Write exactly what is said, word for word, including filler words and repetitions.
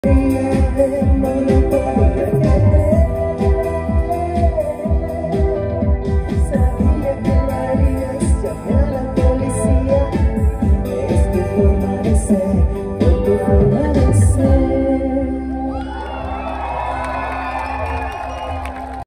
Sabía que lo harías, llamé a la policía. Es tu forma de ser.